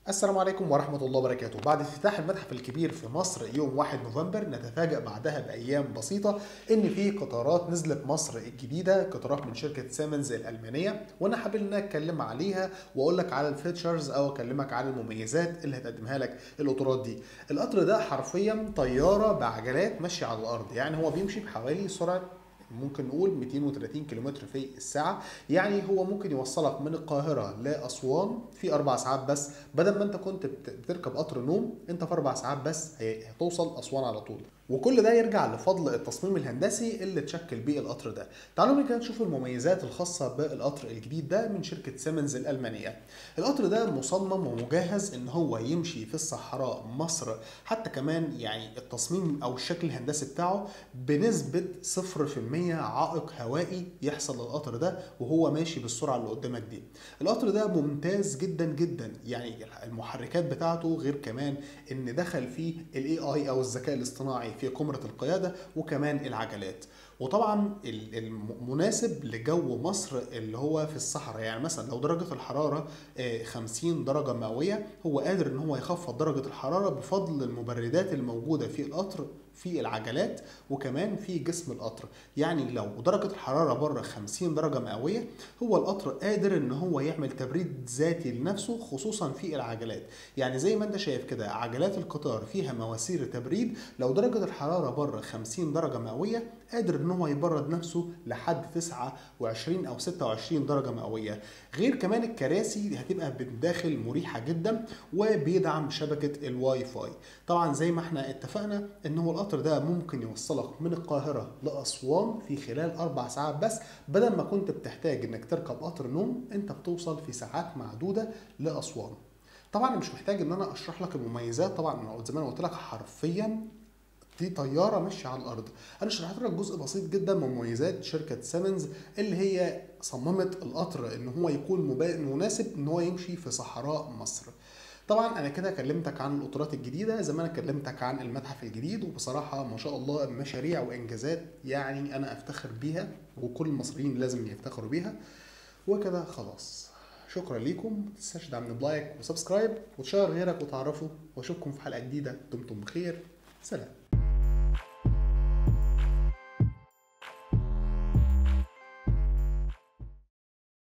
السلام عليكم ورحمة الله وبركاته. بعد افتتاح المتحف الكبير في مصر يوم 1 نوفمبر نتفاجأ بعدها بأيام بسيطة إن في قطارات نزلت مصر الجديدة، قطارات من شركة سيمنز الألمانية، وأنا حابب إن أنا أتكلم عليها وأقول لك على الفيتشرز أو أكلمك على المميزات اللي هتقدمها لك القطارات دي. القطر ده حرفيا طيارة بعجلات ماشية على الأرض، يعني هو بيمشي بحوالي سرعة ممكن نقول 230 كيلومتر في الساعة. يعني هو ممكن يوصلك من القاهرة لأسوان في 4 ساعات بس، بدل ما انت كنت بتركب قطر نوم، انت في 4 ساعات بس هتوصل أسوان على طول. وكل ده يرجع لفضل التصميم الهندسي اللي اتشكل بيه القطر ده. تعالوا كده نشوف المميزات الخاصة بالقطر الجديد ده من شركة سيمنز الألمانية. القطر ده مصمم ومجهز ان هو يمشي في الصحراء مصر، حتى كمان يعني التصميم او الشكل الهندسي بتاعه بنسبة 0% عائق هوائي يحصل للقطر ده وهو ماشي بالسرعة اللي قدامك دي. القطر ده ممتاز جدا جدا، يعني المحركات بتاعته غير كمان ان دخل فيه الاي اي او الذكاء الاصطناعي في قمرة القيادة وكمان العجلات. وطبعا المناسب لجو مصر اللي هو في الصحراء، يعني مثلا لو درجة الحرارة 50 درجة مئوية، هو قادر ان هو يخفض درجة الحرارة بفضل المبردات الموجودة في القطر في العجلات وكمان في جسم القطر. يعني لو درجة الحرارة بره 50 درجة مئوية، هو القطر قادر ان هو يعمل تبريد ذاتي لنفسه خصوصا في العجلات. يعني زي ما انت شايف كده عجلات القطار فيها مواسير تبريد، لو درجة الحرارة بره 50 درجة مئوية قادر ان هو يبرد نفسه لحد 29 او 26 درجة مئوية. غير كمان الكراسي هتبقى بالداخل مريحة جدا وبيدعم شبكة الواي فاي. طبعا زي ما احنا اتفقنا ان هو القطر ده ممكن يوصلك من القاهرة لأسوان في خلال 4 ساعات بس، بدل ما كنت بتحتاج انك تركب قطر نوم انت بتوصل في ساعات معدودة لأسوان. طبعا انا مش محتاج ان انا اشرح لك المميزات، طبعا انا زي ما أنا قلت لك حرفيا دي طياره ماشيه على الارض. انا شرحت لك جزء بسيط جدا من مميزات شركه سيمنز اللي هي صممت القطر ان هو يكون مناسب ان هو يمشي في صحراء مصر. طبعا انا كده كلمتك عن القطارات الجديده زي ما انا كلمتك عن المتحف الجديد، وبصراحه ما شاء الله مشاريع وانجازات يعني انا افتخر بيها وكل المصريين لازم يفتخروا بيها. وكده خلاص، شكرا ليكم، متنساش دعمني بلايك وسبسكرايب وتشير غيرك وتعرفوا، واشوفكم في حلقه جديده. دمتم بخير، سلام.